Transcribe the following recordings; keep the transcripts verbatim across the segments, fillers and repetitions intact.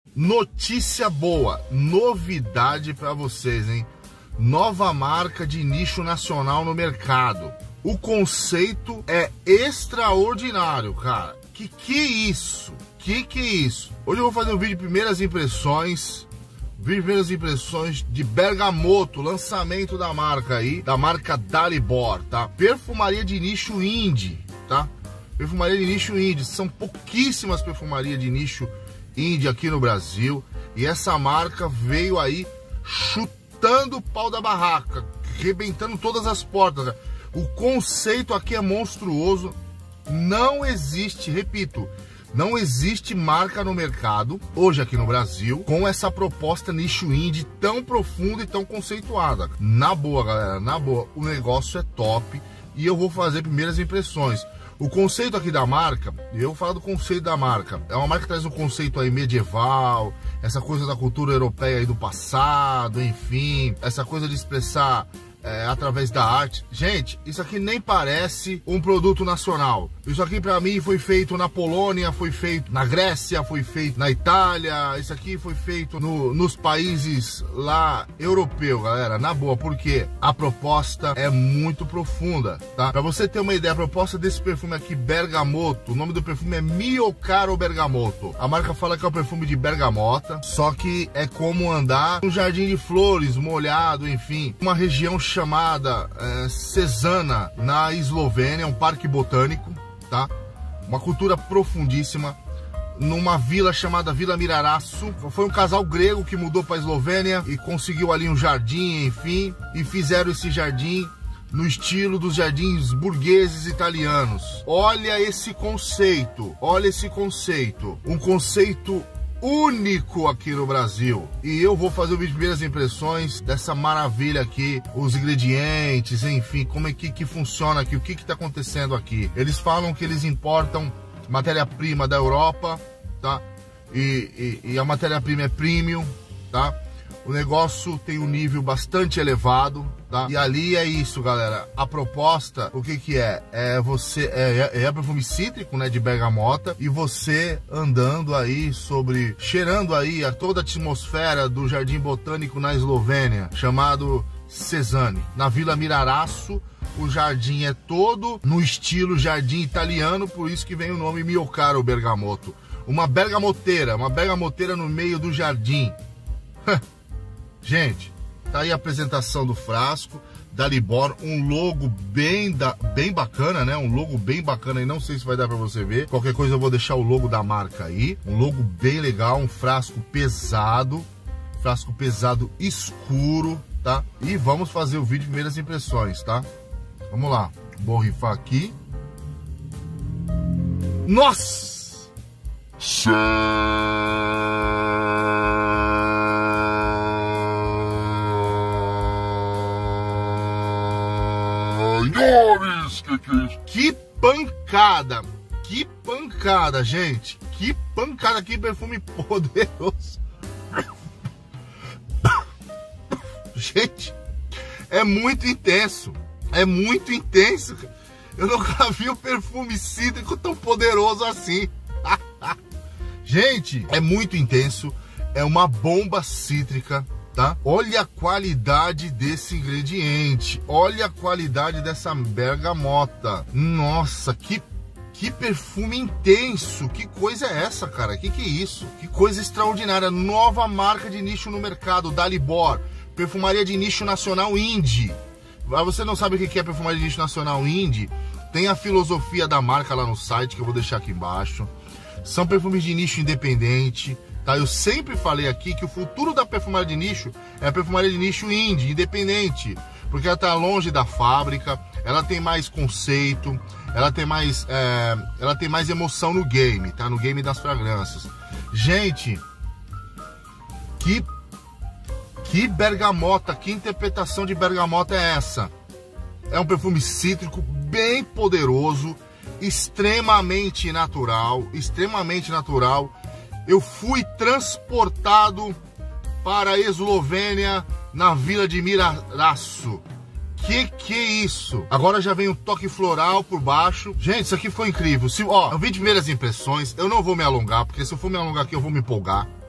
Notícia boa, novidade para vocês, hein? Nova marca de nicho nacional no mercado. O conceito é extraordinário, cara. Que que é isso? Que que é isso? Hoje eu vou fazer um vídeo de primeiras impressões. Vídeo de primeiras impressões de Bergamoto, lançamento da marca aí, da marca Dalibor, tá? Perfumaria de nicho indie, tá? Perfumaria de nicho indie. São pouquíssimas perfumarias de nicho indie aqui no Brasil. E essa marca veio aí chutando o pau da barraca, arrebentando todas as portas. O conceito aqui é monstruoso. Não existe, repito, não existe marca no mercado, hoje aqui no Brasil, com essa proposta nicho indie tão profunda e tão conceituada. Na boa, galera, na boa, o negócio é top e eu vou fazer primeiras impressões. O conceito aqui da marca, eu falo do conceito da marca, é uma marca que traz um conceito aí medieval, essa coisa da cultura europeia aí do passado, enfim, essa coisa de expressar É, através da arte. Gente, isso aqui nem parece um produto nacional. Isso aqui pra mim foi feito na Polônia, foi feito na Grécia, foi feito na Itália. Isso aqui foi feito no, nos países lá europeus, galera, na boa, porque a proposta é muito profunda, tá? Pra você ter uma ideia, a proposta desse perfume aqui, Bergamoto, o nome do perfume é Mio Caro Bergamoto. A marca fala que é um perfume de bergamota, só que é como andar num jardim de flores, molhado, enfim, uma região chamada é, Cezana, na Eslovênia, um parque botânico, tá? Uma cultura profundíssima, numa vila chamada Vila Miraraço. Foi um casal grego que mudou para a Eslovênia e conseguiu ali um jardim, enfim, e fizeram esse jardim no estilo dos jardins burgueses italianos. Olha esse conceito, olha esse conceito, um conceito único aqui no Brasil. E eu vou fazer o vídeo de primeiras impressões dessa maravilha aqui, os ingredientes, enfim, como é que, que funciona aqui, o que que tá acontecendo aqui. Eles falam que eles importam matéria-prima da Europa, tá? E, e, e a matéria-prima é premium, tá? O negócio tem um nível bastante elevado, tá? E ali é isso, galera. A proposta, o que que é? É você, é, é perfume cítrico, né, de bergamota, e você andando aí sobre, cheirando aí a toda a atmosfera do Jardim Botânico na Eslovênia, chamado Cezane. Na Vila Miraraço, o jardim é todo no estilo jardim italiano, por isso que vem o nome Mio Caro Bergamoto. Uma bergamoteira, uma bergamoteira no meio do jardim. Gente, tá aí a apresentação do frasco, Dalibor, um logo bem, da, bem bacana, né? Um logo bem bacana aí, não sei se vai dar pra você ver. Qualquer coisa eu vou deixar o logo da marca aí. Um logo bem legal, um frasco pesado, frasco pesado escuro, tá? E vamos fazer o vídeo de primeiras impressões, tá? Vamos lá, borrifar aqui. Nossa! Senhores, que que é isso? Que pancada, que pancada, gente, que pancada, que perfume poderoso. Gente, é muito intenso, é muito intenso. Eu nunca vi um perfume cítrico tão poderoso assim. Gente, é muito intenso, é uma bomba cítrica. Tá? Olha a qualidade desse ingrediente, olha a qualidade dessa bergamota. Nossa, que, que perfume intenso, que coisa é essa, cara? Que que é isso? Que coisa extraordinária, nova marca de nicho no mercado, Dalibor, perfumaria de nicho nacional indie. Você não sabe o que é perfumaria de nicho nacional indie? Tem a filosofia da marca lá no site, que eu vou deixar aqui embaixo. São perfumes de nicho independente. Tá, eu sempre falei aqui que o futuro da perfumaria de nicho é a perfumaria de nicho indie, independente, porque ela está longe da fábrica, ela tem mais conceito, ela tem mais, é, ela tem mais emoção no game, tá? No game das fragrâncias. Gente, que, que bergamota, que interpretação de bergamota é essa? É um perfume cítrico bem poderoso, extremamente natural, extremamente natural. Eu fui transportado para a Eslovênia, na vila de Miraraço. Que que é isso? Agora já vem um toque floral por baixo. Gente, isso aqui ficou incrível. Se, ó, eu vi de primeiras impressões, eu não vou me alongar, porque se eu for me alongar aqui eu vou me empolgar.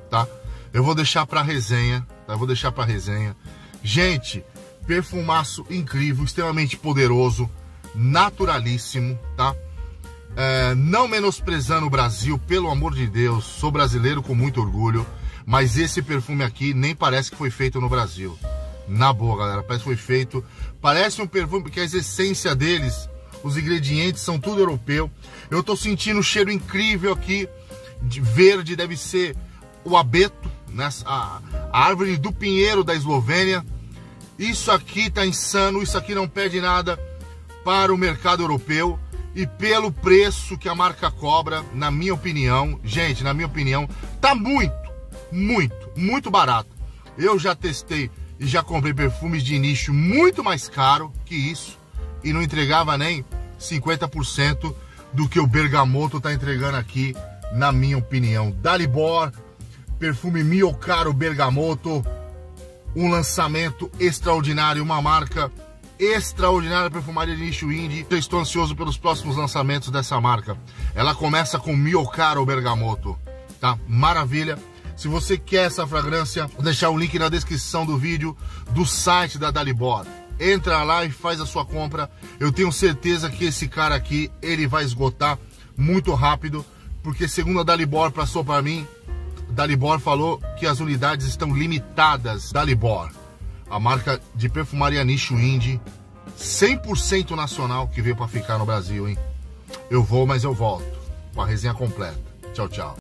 tá? Eu vou deixar pra resenha, tá? Eu vou deixar pra resenha. Gente, perfumaço incrível, extremamente poderoso, naturalíssimo, tá? É, não menosprezando o Brasil, pelo amor de Deus, sou brasileiro com muito orgulho, mas esse perfume aqui nem parece que foi feito no Brasil. Na boa, galera, parece que foi feito, parece um perfume, porque as essências deles, os ingredientes são tudo europeu. Eu tô sentindo um cheiro incrível aqui, de verde, deve ser o abeto, né? a, a árvore do pinheiro da Eslovênia. Isso aqui tá insano, isso aqui não perde nada para o mercado europeu. E pelo preço que a marca cobra, na minha opinião, gente, na minha opinião, tá muito, muito, muito barato. Eu já testei e já comprei perfumes de nicho muito mais caro que isso e não entregava nem cinquenta por cento do que o Bergamotto tá entregando aqui, na minha opinião. Dalibor, perfume Mio Caro Bergamotto, um lançamento extraordinário, uma marca extraordinária, perfumaria de nicho indie. Eu estou ansioso pelos próximos lançamentos dessa marca. Ela começa com Mio Caro Bergamotto, tá? Maravilha. Se você quer essa fragrância, vou deixar o link na descrição do vídeo do site da Dalibor. Entra lá e faz a sua compra. Eu tenho certeza que esse cara aqui, ele vai esgotar muito rápido, porque segundo a Dalibor passou para mim, Dalibor falou que as unidades estão limitadas. Dalibor, a marca de perfumaria nicho indie, cem por cento nacional, que veio para ficar no Brasil, hein? Eu vou, mas eu volto com a resenha completa. Tchau, tchau.